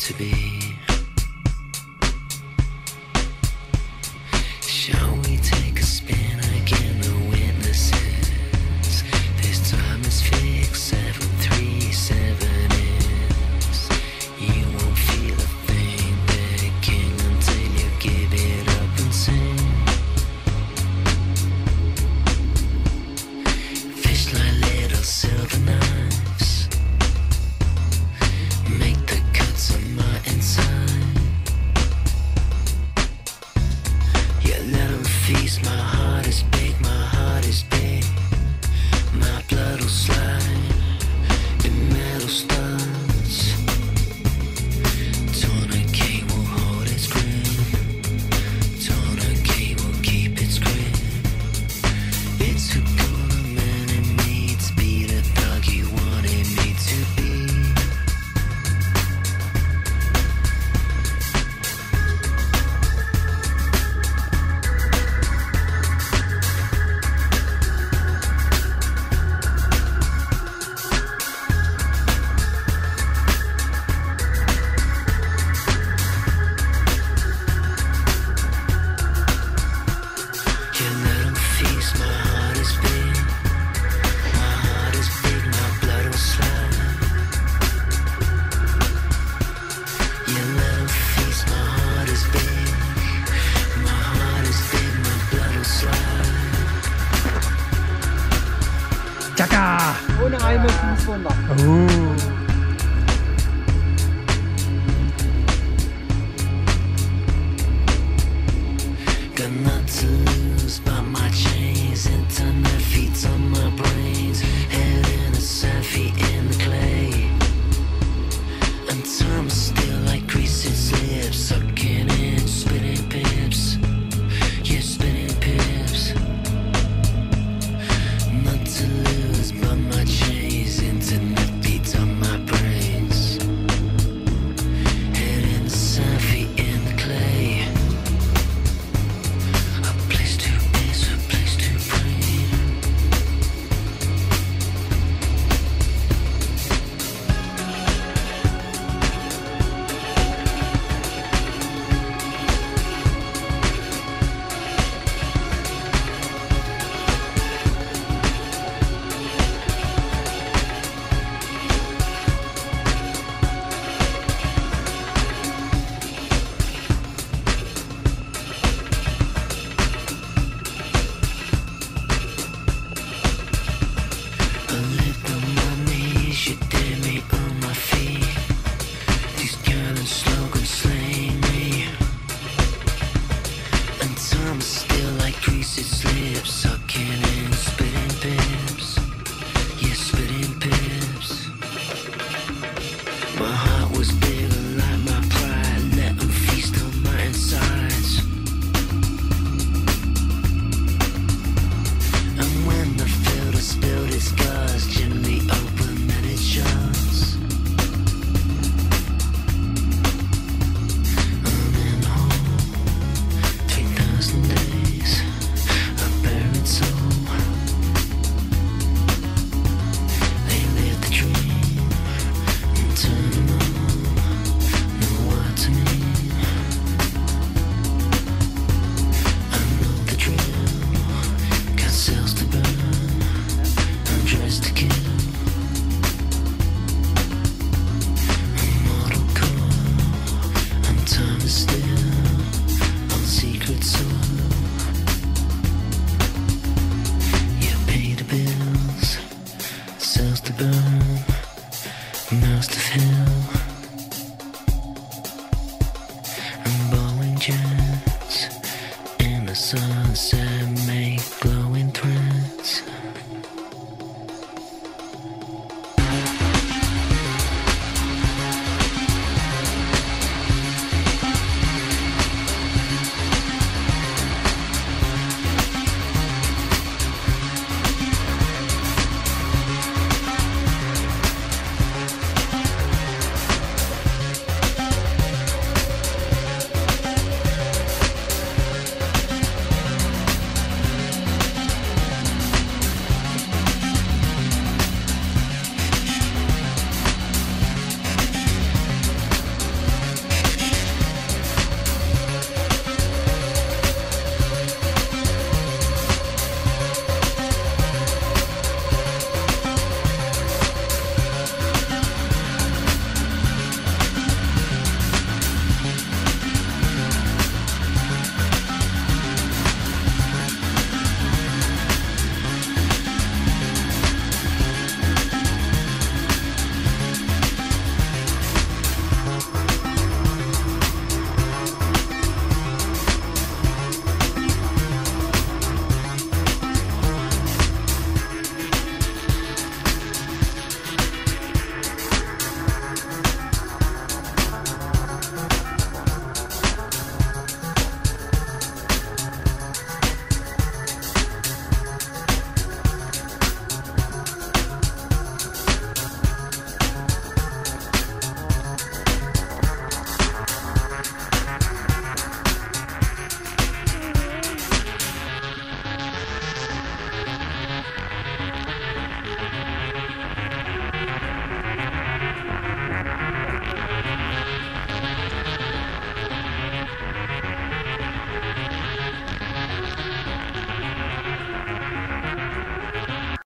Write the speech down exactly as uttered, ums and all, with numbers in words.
to be. Shall we take a spin again, the witnesses? This time is fixed, seven three seven is. You won't feel a thing, begging until you give it up and sing. Fish like little silver knives, make the cuts on my inside. Yeah, let them feast. My heart is big, my heart is big. My blood will slide in metal studs. Tourniquet will hold its grip. Tourniquet will keep its grip. It's who called a man in me to be the thug you wanted me to be. Yeah, let 'em feast. My heart is big. My heart is big. My blood will slide. Yeah, let 'em feast. My heart is big. My heart is big. My blood will slide. Tsaka! Ohne Reime fünfhundert. Oh. Got nothing to lose but my chains. Internet feeds on my brains. Head in the sand, feet in the clay. And time is still like greased lips. Sucking in, spitting pips. Yeah, spitting pips. Not to lose but my chains. Internet feeds on my brains. Head in the sand, feet in the clay. A place to is, a place to pray. I lived on my knees, you did me on my feet. These gallant slogans slaying me. And time is still like greased lips. Sucking in, spitting pips. Yeah, spitting pips. My heart was bigger like my pride. Let 'em feast on my insides. And when the filter spilled its guts, gently open and it shuts. I'm in home, three thousand days, a buried soul. They live the dream and turn them on, know what to mean. I know the drill, got cells to burn, I'm dressed to kill. Immortal core, and time is still on secret soil. You pay the bills, cells to burn, mouths to fill.